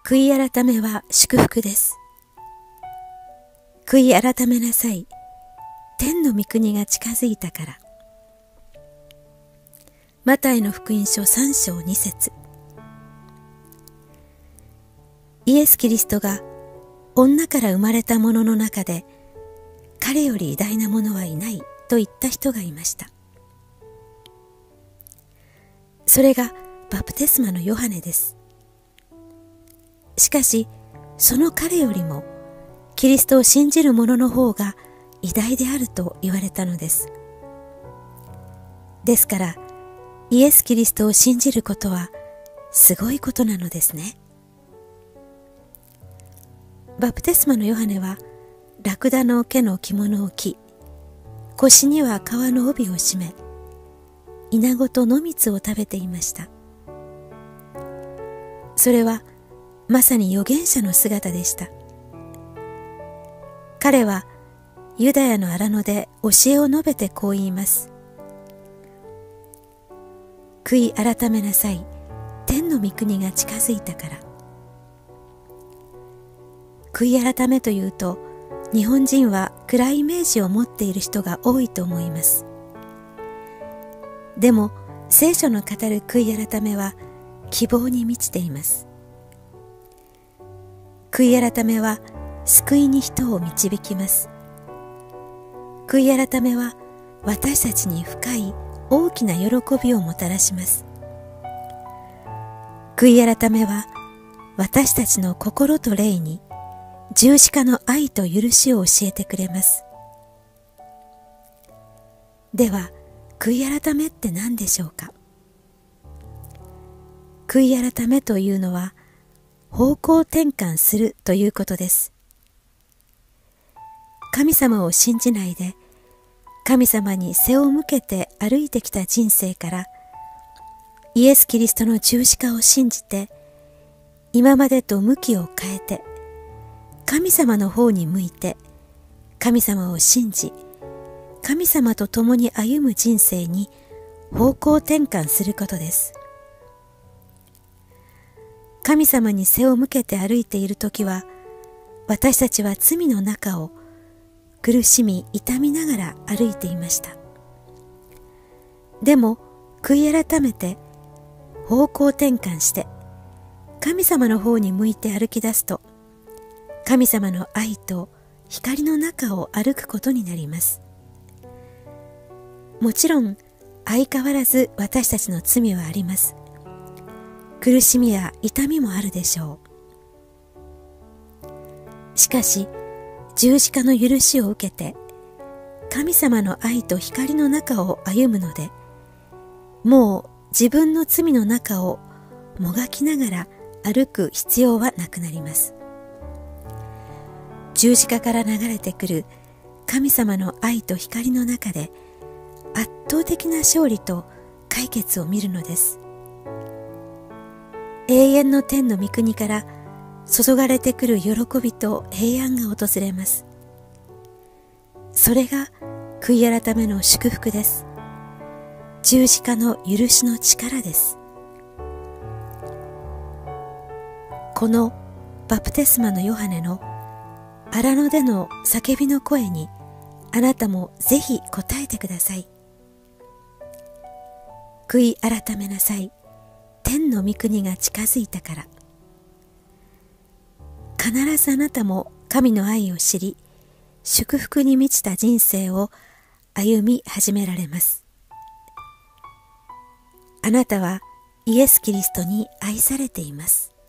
悔い改めは祝福です。悔い改めなさい。天の御国が近づいたから。マタイの福音書3章2節。イエス・キリストが女から生まれた者の中で彼より偉大な者はいないと言った人がいました。それがバプテスマのヨハネです。しかしその彼よりもキリストを信じる者の方が偉大であると言われたのです。ですからイエス・キリストを信じることはすごいことなのですね。バプテスマのヨハネはラクダの毛の着物を着、腰には革の帯を締め、イナゴと野蜜を食べていました。それはまさに預言者の姿でした。彼はユダヤの荒野で教えを述べてこう言います。悔い改めなさい。天の御国が近づいたから。悔い改めというと、日本人は暗いイメージを持っている人が多いと思います。でも、聖書の語る悔い改めは希望に満ちています。悔い改めは救いに人を導きます。悔い改めは私たちに深い大きな喜びをもたらします。悔い改めは私たちの心と霊に十字架の愛と許しを教えてくれます。では、悔い改めって何でしょうか。悔い改めというのは、方向転換するということです。神様を信じないで、神様に背を向けて歩いてきた人生から、イエス・キリストの十字架を信じて、今までと向きを変えて、神様の方に向いて、神様を信じ、神様と共に歩む人生に方向転換することです。神様に背を向けて歩いているときは、私たちは罪の中を苦しみ痛みながら歩いていました。でも、悔い改めて方向転換して、神様の方に向いて歩き出すと、神様の愛と光の中を歩くことになります。もちろん相変わらず私たちの罪はあります。苦しみや痛みもあるでしょう。しかし十字架の許しを受けて神様の愛と光の中を歩むので、もう自分の罪の中をもがきながら歩く必要はなくなります。十字架から流れてくる神様の愛と光の中で圧倒的な勝利と解決を見るのです。永遠の天の御国から注がれてくる喜びと平安が訪れます。それが悔い改めの祝福です。十字架の許しの力です。このバプテスマのヨハネの荒野での叫びの声にあなたもぜひ応えてください。悔い改めなさい。天の御国が近づいたから。必ずあなたも神の愛を知り、祝福に満ちた人生を歩み始められます。あなたはイエス・キリストに愛されています。